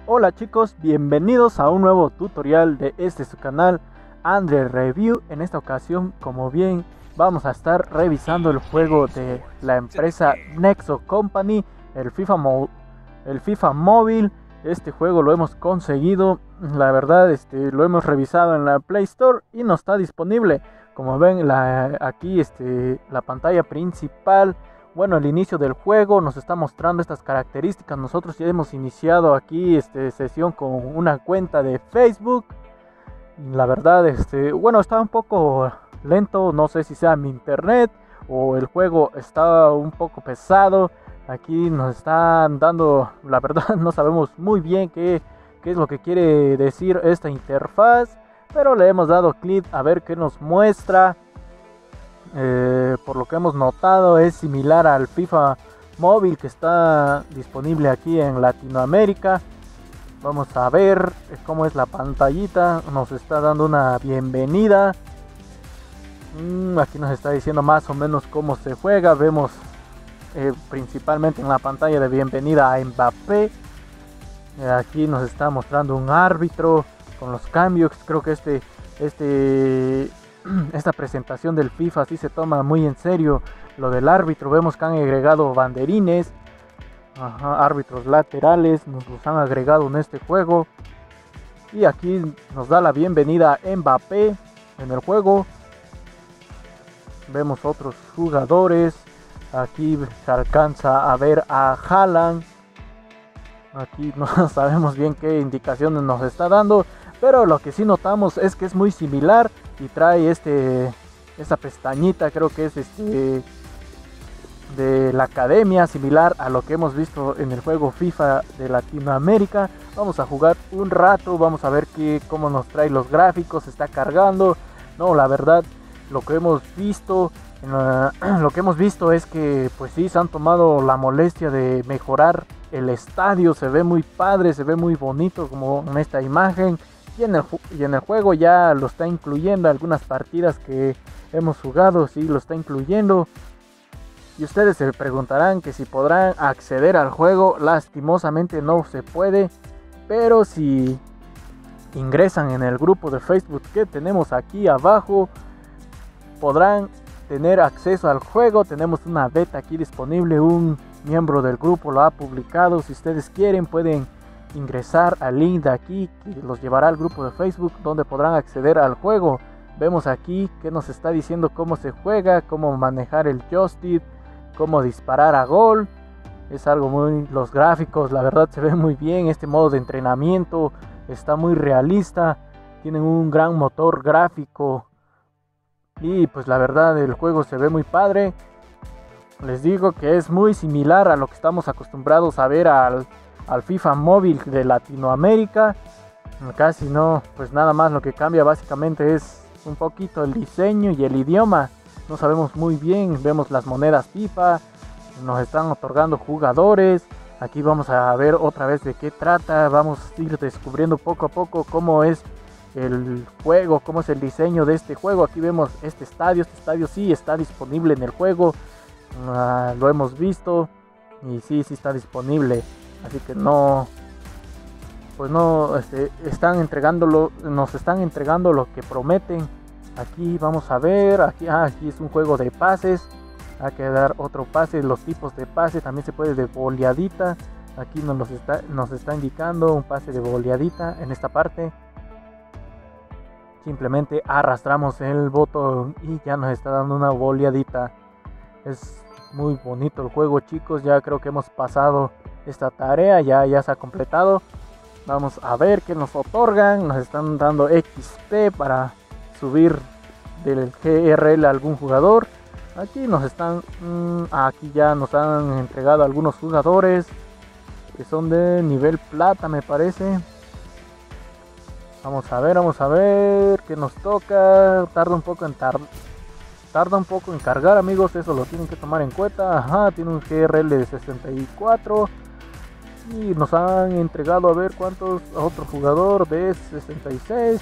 Hola chicos, bienvenidos a un nuevo tutorial de su canal Andre Review. En esta ocasión, como bien, vamos a estar revisando el juego de la empresa Nexo Company, el FIFA Móvil. Este juego lo hemos conseguido, la verdad, lo hemos revisado en la Play Store y no está disponible. Como ven, aquí la pantalla principal. Bueno, el inicio del juego nos está mostrando estas características. Nosotros ya hemos iniciado aquí sesión con una cuenta de Facebook. La verdad, bueno, está un poco lento. No sé si sea mi internet o el juego está un poco pesado. Aquí nos están dando, la verdad, no sabemos muy bien qué es lo que quiere decir esta interfaz. Pero le hemos dado clic a ver qué nos muestra. Por lo que hemos notado es similar al FIFA móvil que está disponible aquí en Latinoamérica. Vamos a ver cómo es la pantallita. Nos está dando una bienvenida. Aquí nos está diciendo más o menos cómo se juega. Vemos principalmente en la pantalla de bienvenida a Mbappé. Aquí nos está mostrando un árbitro con los cambios. Creo que esta presentación del FIFA sí se toma muy en serio lo del árbitro. Vemos que han agregado banderines, árbitros laterales, nos los han agregado en este juego. Y aquí nos da la bienvenida a Mbappé en el juego. Vemos otros jugadores. Aquí se alcanza a ver a Haaland. Aquí no sabemos bien qué indicaciones nos está dando, pero lo que sí notamos es que es muy similar y trae esta pestañita, creo que es de la academia, similar a lo que hemos visto en el juego FIFA de Latinoamérica. Vamos a jugar un rato, vamos a ver cómo nos trae los gráficos. Está cargando. No, la verdad, lo que hemos visto es que pues sí se han tomado la molestia de mejorar el estadio. Se ve muy padre, se ve muy bonito como en esta imagen. Y en el juego ya lo está incluyendo. Algunas partidas que hemos jugado, sí lo está incluyendo. Y ustedes se preguntarán que si podrán acceder al juego. Lastimosamente no se puede. Pero si ingresan en el grupo de Facebook que tenemos aquí abajo, podrán tener acceso al juego. Tenemos una beta aquí disponible. Un miembro del grupo lo ha publicado. Si ustedes quieren pueden ingresar al link de aquí que los llevará al grupo de Facebook donde podrán acceder al juego. Vemos aquí que nos está diciendo cómo se juega, cómo manejar el joystick, cómo disparar a gol. Es algo muy... Los gráficos la verdad se ven muy bien. Este modo de entrenamiento está muy realista. Tienen un gran motor gráfico y pues la verdad el juego se ve muy padre. Les digo que es muy similar a lo que estamos acostumbrados a ver al FIFA móvil de Latinoamérica. Casi no, pues nada más lo que cambia básicamente es un poquito el diseño y el idioma. No sabemos muy bien. Vemos las monedas FIFA, nos están otorgando jugadores. Aquí vamos a ver otra vez de qué trata. Vamos a ir descubriendo poco a poco cómo es el juego, cómo es el diseño de este juego. Aquí vemos este estadio sí está disponible en el juego. Lo hemos visto y sí está disponible. Así que no, pues no, nos están entregando lo que prometen. Aquí vamos a ver, aquí es un juego de pases. Hay que dar otro pase, los tipos de pase también se puede de boleadita. Aquí nos está indicando un pase de boleadita en esta parte. Simplemente arrastramos el botón y ya nos está dando una boleadita. Es muy bonito el juego, chicos. Ya creo que hemos pasado esta tarea, ya se ha completado. Vamos a ver qué nos otorgan. Nos están dando XP para subir del GRL a algún jugador. Aquí nos están aquí ya nos han entregado algunos jugadores que son de nivel plata, me parece. Vamos a ver qué nos toca. Tarda un poco en cargar, amigos. Eso lo tienen que tomar en cuenta. Tiene un GRL de 64. Y nos han entregado a ver cuántos otro jugador de 66.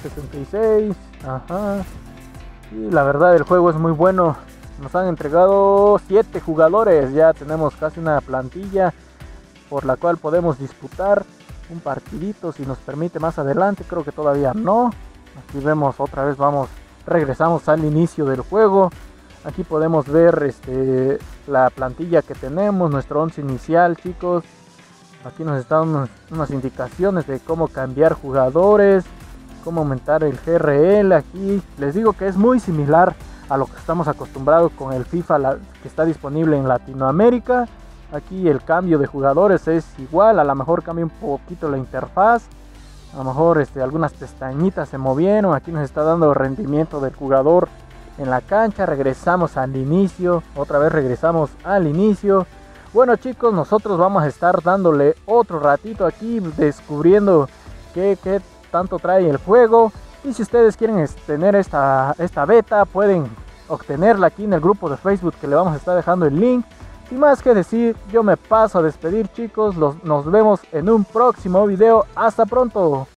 Y la verdad el juego es muy bueno. Nos han entregado 7 jugadores. Ya tenemos casi una plantilla por la cual podemos disputar. un partidito si nos permite más adelante. Creo que todavía no. Aquí vemos otra vez, regresamos al inicio del juego. Aquí podemos ver la plantilla que tenemos, nuestro 11 inicial, chicos. Aquí nos están unas indicaciones de cómo cambiar jugadores, cómo aumentar el GRL. Aquí les digo que es muy similar a lo que estamos acostumbrados con el FIFA que está disponible en Latinoamérica. Aquí el cambio de jugadores es igual, a lo mejor cambia un poquito la interfaz, a lo mejor algunas pestañitas se movieron. Aquí nos está dando el rendimiento del jugador en la cancha. Regresamos al inicio, otra vez regresamos al inicio. Bueno, chicos, nosotros vamos a estar dándole otro ratito aquí, descubriendo qué tanto trae el juego. Y si ustedes quieren tener esta beta, pueden obtenerla aquí en el grupo de Facebook, que le vamos a estar dejando el link. Sin más que decir, yo me paso a despedir, chicos. Nos vemos en un próximo video. Hasta pronto.